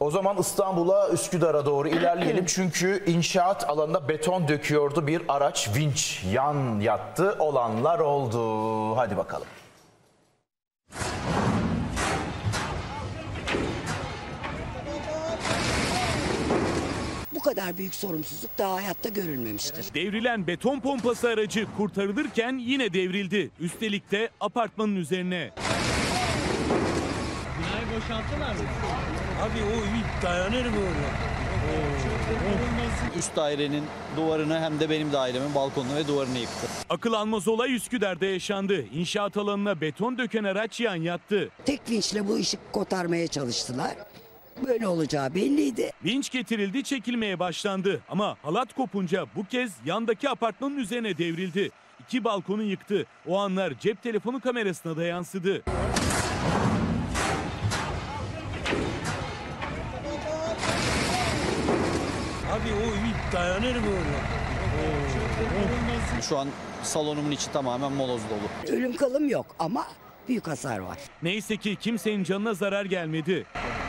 O zaman İstanbul'a, Üsküdar'a doğru ilerleyelim. Çünkü inşaat alanına beton döküyordu bir araç, vinç yan yattı, olanlar oldu. Hadi bakalım. Bu kadar büyük sorumsuzluk daha hayatta görülmemiştir. Devrilen beton pompası aracı kurtarılırken yine devrildi. Üstelik de apartmanın üzerine. Binayı boşalttılar mı? Abi o dayanır mı orada? Üst dairenin duvarını hem de benim dairemin balkonunu ve duvarını yıktı. Akıl almaz olay Üsküdar'da yaşandı. İnşaat alanına beton döken araç yan yattı. Tek vinçle bu işi kotarmaya çalıştılar. Böyle olacağı belliydi. Vinç getirildi, çekilmeye başlandı. Ama halat kopunca bu kez yandaki apartmanın üzerine devrildi. 2 balkonu yıktı. O anlar cep telefonu kamerasına da yansıdı. Abi o dayanır mı orada? Şu an salonumun içi tamamen moloz dolu. Ölüm kalım yok ama büyük hasar var. Neyse ki kimsenin canına zarar gelmedi.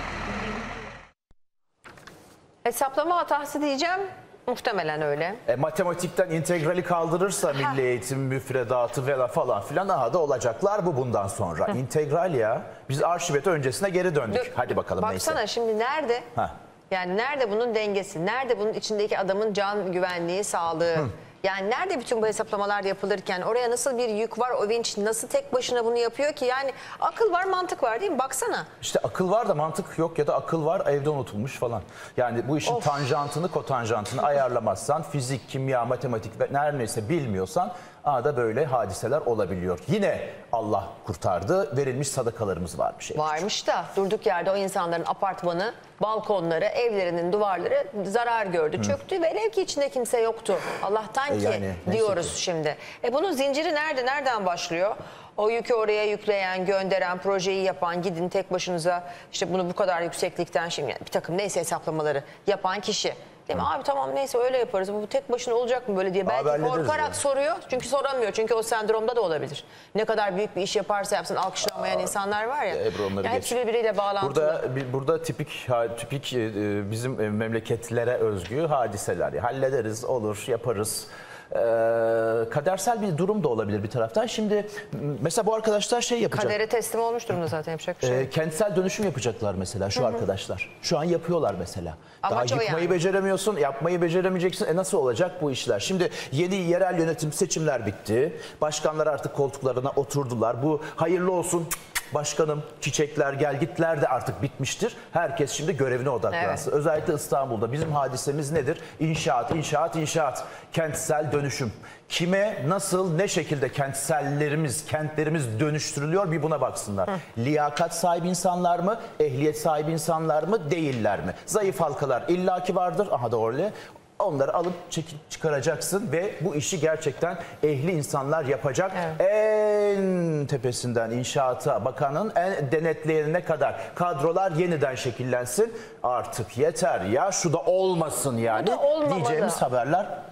Hesaplama hatası diyeceğim. Muhtemelen öyle. Matematikten integrali kaldırırsa milli eğitim müfredatı falan filan da olacaklar bu bundan sonra. İntegral ya. Biz arşivete öncesine geri döndük. Hadi bakalım Baksana neyse. şimdi nerede? Heh. Yani nerede bunun dengesi? Nerede bunun içindeki adamın can güvenliği, sağlığı? Yani nerede bütün bu hesaplamalar yapılırken oraya nasıl bir yük var, o vinç nasıl tek başına bunu yapıyor ki? Yani akıl var, mantık var değil mi? Baksana. İşte akıl var da mantık yok ya da akıl var evde unutulmuş falan. Yani bu işin tanjantını, kotanjantını ayarlamazsan, fizik, kimya, matematik ve her neyse bilmiyorsan da böyle hadiseler olabiliyor. Yine Allah kurtardı. Verilmiş sadakalarımız var bir şey. Varmış da durduk yerde o insanların apartmanı, balkonları, evlerinin duvarları zarar gördü, çöktü ve ev ki içinde kimse yoktu. Allah'tan ki yani, diyoruz ki. şimdi. Bunun zinciri nerede, nereden başlıyor? O yükü oraya yükleyen, gönderen, projeyi yapan, gidin tek başınıza işte bunu bu kadar yükseklikten şimdi bir takım neyse hesaplamaları yapan kişi. Değil mi? Abi tamam neyse öyle yaparız. Bu tek başına olacak mı böyle diye belki korkarak soruyor. Çünkü soramıyor. Çünkü o sendromda da olabilir. Ne kadar büyük bir iş yaparsa yapsın alkışlanmayan insanlar var ya. Ebru, Ya hepsi birbiriyle bağlantılı. Burada tipik bizim memleketlere özgü hadiseler. Hallederiz, olur, yaparız. Kadersel bir durum da olabilir bir taraftan. Şimdi mesela bu arkadaşlar şey yapacak. Kadere teslim olmuş durumda zaten, yapacak bir şey. Kentsel dönüşüm yapacaklar mesela şu arkadaşlar. Şu an yapıyorlar mesela. Amaç Daha o yıkmayı yani. beceremiyorsun, yapmayı beceremeyeceksin. Nasıl olacak bu işler? Şimdi yeni yerel yönetim seçimler bitti. Başkanlar artık koltuklarına oturdular. Bu hayırlı olsun. Başkanım, çiçekler, gelgitler de artık bitmiştir. Herkes şimdi görevine odaklansın. Evet. Özellikle İstanbul'da bizim hadisemiz nedir? İnşaat, inşaat, inşaat. Kentsel dönüşüm. Kime, nasıl, ne şekilde kentlerimiz dönüştürülüyor bir buna baksınlar. Liyakat sahibi insanlar mı, ehliyet sahibi insanlar mı, değiller mi? Zayıf halkalar illaki vardır. Aha da öyle. Onları alıp çıkaracaksın ve bu işi gerçekten ehli insanlar yapacak. Evet. En tepesinden inşaata bakanın en denetleyenine kadar kadrolar yeniden şekillensin. Artık yeter ya şu da olmasın yani Bu da olmamalı. diyeceğimiz haberler